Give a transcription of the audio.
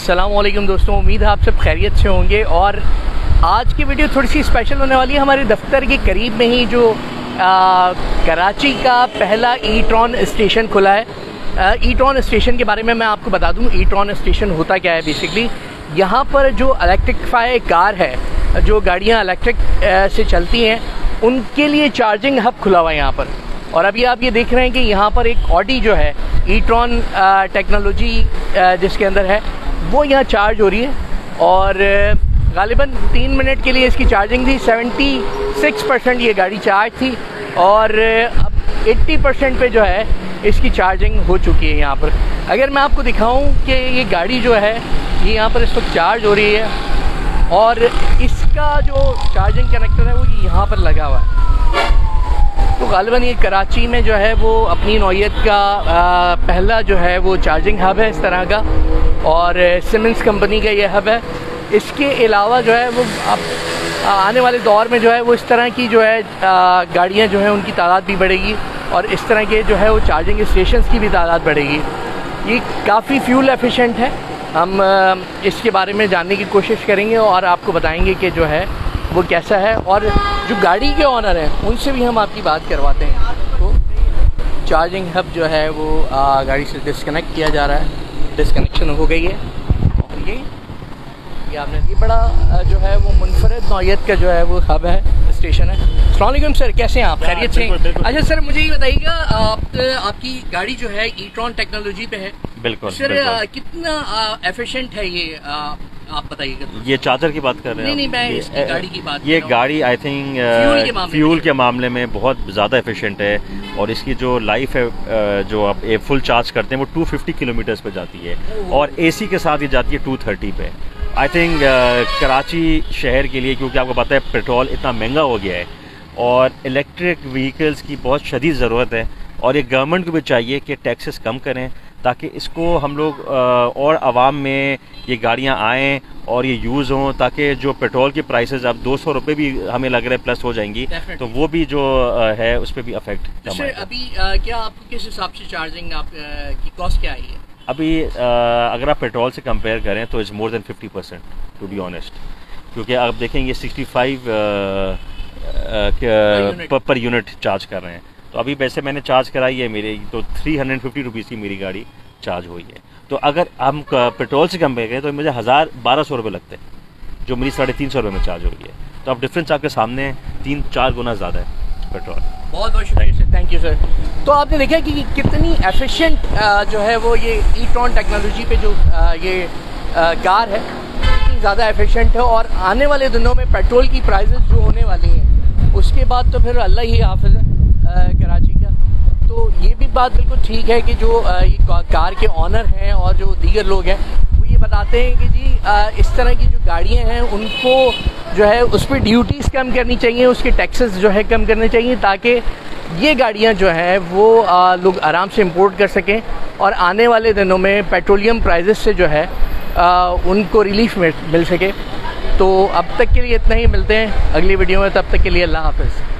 अस्सलामुअलैकुम दोस्तों, उम्मीद है आप सब खैरियत से होंगे। और आज की वीडियो थोड़ी सी स्पेशल होने वाली है। हमारे दफ्तर के करीब में ही जो कराची का पहला ई-ट्रॉन स्टेशन खुला है। ई-ट्रॉन स्टेशन के बारे में मैं आपको बता दूं, ई-ट्रॉन स्टेशन होता क्या है। बेसिकली यहाँ पर जो इलेक्ट्रिफाई कार है, जो गाड़ियाँ इलेक्ट्रिक से चलती हैं, उनके लिए चार्जिंग हब खुला हुआ है यहाँ पर। और अभी आप ये देख रहे हैं कि यहाँ पर एक ऑडी जो है ई-ट्रॉन टेक्नोलॉजी जिसके अंदर है, वो यहाँ चार्ज हो रही है। और गालिबन 3 मिनट के लिए इसकी चार्जिंग थी। 76% ये गाड़ी चार्ज थी और अब 80% पे जो है इसकी चार्जिंग हो चुकी है यहाँ पर। अगर मैं आपको दिखाऊं कि ये गाड़ी जो है ये यहाँ पर इस वक्त चार्ज हो रही है और इसका जो चार्जिंग कनेक्टर है वो यहाँ पर लगा हुआ है। तो गालिबन ये कराची में जो है वो अपनी नौइयत का पहला जो है वो चार्जिंग हब है इस तरह का, और सिमेंस कंपनी का ये हब है। इसके अलावा जो है वो अब आने वाले दौर में जो है वो इस तरह की जो है गाड़ियाँ जो है उनकी तादाद भी बढ़ेगी और इस तरह के जो है वो चार्जिंग स्टेशंस की भी तादाद बढ़ेगी। ये काफ़ी फ्यूल एफिशिएंट है। हम इसके बारे में जानने की कोशिश करेंगे और आपको बताएंगे कि जो है वो कैसा है, और जो गाड़ी के ऑनर हैं उनसे भी हम आपकी बात करवाते हैं। तो चार्जिंग हब जो है वो गाड़ी से डिस्कनेक्ट किया जा रहा है, डिस्कनेक्शन हो गई है। और ये आपने ये बड़ा जो है वो मुनफरद नौइयत का जो है वो हब है, स्टेशन है। अस्सलाम वालेकुम सर, कैसे हैं आप? खैरियत से? अच्छा सर, मुझे ये बताइएगा, आपकी गाड़ी जो है ई-ट्रॉन टेक्नोलॉजी पे है। बिल्कुल सर, कितना एफिशिएंट है ये, आप बताइएगा। ये चार्जर की बात कर रहे हैं? नहीं, मैं इसकी गाड़ी की बात। ये गाड़ी आई थिंक फ्यूल के मामले में बहुत ज़्यादा एफिशिएंट है और इसकी जो लाइफ है, जो आप फुल चार्ज करते हैं वो 250 किलोमीटर्स पे जाती है और एसी के साथ ये जाती है 230 पे। आई थिंक कराची शहर के लिए, क्योंकि आपको पता है पेट्रोल इतना महंगा हो गया है और इलेक्ट्रिक व्हीकल्स की बहुत शदीद ज़रूरत है, और ये गवर्नमेंट को भी चाहिए कि टैक्सेस कम करें ताकि इसको हम लोग और आवाम में ये गाड़ियाँ आएँ और ये यूज़ हों, ताकि जो पेट्रोल की प्राइसेस अब 200 रुपये भी हमें लग रहा है प्लस हो जाएंगी, तो वो भी जो है उस पर भी अफेक्ट कम है। अभी क्या आपको किस हिसाब से चार्जिंग की कॉस्ट क्या आई है? अभी अगर आप पेट्रोल से कंपेयर करें तो it's more than 50% to be honest, क्योंकि आप देखेंगे 65 पर यूनिट चार्ज कर रहे हैं। तो अभी वैसे मैंने चार्ज कराई है मेरी, तो 350 रुपीज़ की मेरी गाड़ी चार्ज हुई है। तो अगर हम पेट्रोल से कंपेयर करें तो मुझे 1200 रुपये लगते हैं, जो मेरी 350 रुपये में चार्ज हो रही है। तो अब डिफरेंस आपके सामने है, 3-4 गुना ज़्यादा है पेट्रोल। बहुत बहुत शुक्रिया सर, थैंक यू सर। तो आपने देखा कि कितनी एफिशिएंट जो है वो ये ई-ट्रॉन टेक्नोलॉजी पे जो ये कार है, कितनी ज़्यादा एफिशिएंट है। और आने वाले दिनों में पेट्रोल की प्राइसेस जो होने वाली हैं, उसके बाद तो फिर अल्लाह ही हाफ़िज़ है कराची का। तो ये भी बात बिल्कुल ठीक है कि जो ये कार के ऑनर हैं और जो दीगर लोग हैं वो ये बताते हैं कि जी इस तरह की जो गाड़ियाँ हैं उनको जो है उस पर ड्यूटीज़ कम करनी चाहिए, उसके टैक्सेस जो है कम करने चाहिए, ताकि ये गाड़ियाँ जो हैं वो लोग आराम से इंपोर्ट कर सकें और आने वाले दिनों में पेट्रोलियम प्राइसेस से जो है उनको रिलीफ मिल सके। तो अब तक के लिए इतना ही, मिलते हैं अगली वीडियो में, तब तक के लिए अल्लाह हाफ़िज़।